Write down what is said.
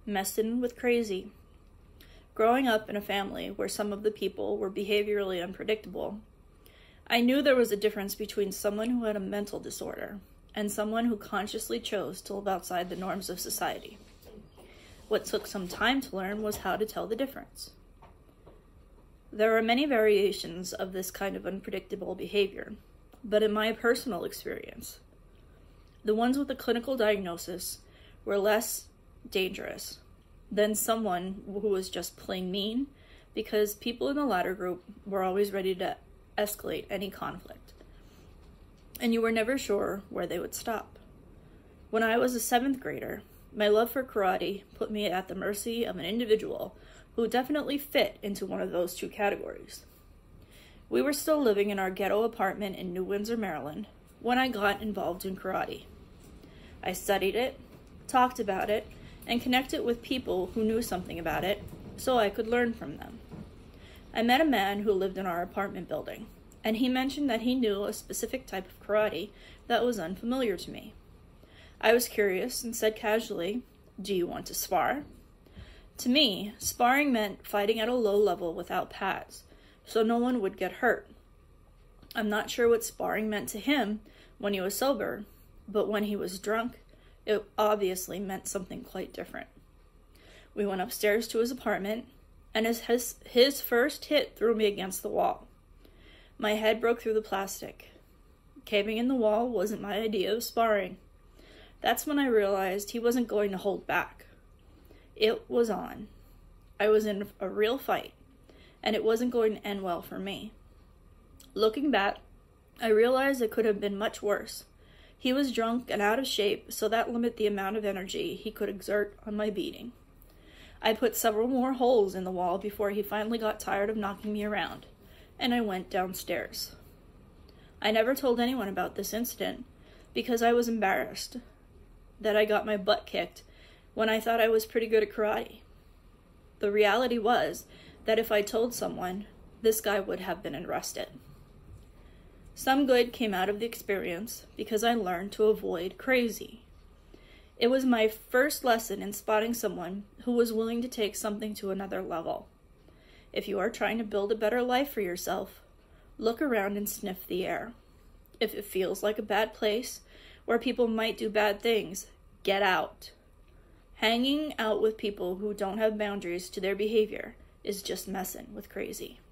Messin with crazy. Growing up in a family where some of the people were behaviorally unpredictable, I knew there was a difference between someone who had a mental disorder and someone who consciously chose to live outside the norms of society. What took some time to learn was how to tell the difference. There are many variations of this kind of unpredictable behavior, but in my personal experience, the ones with a clinical diagnosis were less dangerous than someone who was just plain mean, because people in the latter group were always ready to escalate any conflict, and you were never sure where they would stop. When I was a 7th grader, my love for karate put me at the mercy of an individual who definitely fit into one of those two categories. We were still living in our ghetto apartment in New Windsor, Maryland, when I got involved in karate. I studied it, talked about it, and connected with people who knew something about it so I could learn from them. I met a man who lived in our apartment building, and he mentioned that he knew a specific type of karate that was unfamiliar to me. I was curious and said casually, "Do you want to spar?" To me, sparring meant fighting at a low level without pads, so no one would get hurt. I'm not sure what sparring meant to him when he was sober, but when he was drunk, it obviously meant something quite different. We went upstairs to his apartment, and his first hit threw me against the wall. My head broke through the plastic. Caving in the wall wasn't my idea of sparring. That's when I realized he wasn't going to hold back. It was on. I was in a real fight, and it wasn't going to end well for me. Looking back, I realized it could have been much worse. He was drunk and out of shape, so that limited the amount of energy he could exert on my beating. I put several more holes in the wall before he finally got tired of knocking me around, and I went downstairs. I never told anyone about this incident because I was embarrassed that I got my butt kicked when I thought I was pretty good at karate. The reality was that if I told someone, this guy would have been arrested. Some good came out of the experience because I learned to avoid crazy. It was my first lesson in spotting someone who was willing to take something to another level. If you are trying to build a better life for yourself, look around and sniff the air. If it feels like a bad place where people might do bad things, get out. Hanging out with people who don't have boundaries to their behavior is just messin' with crazy.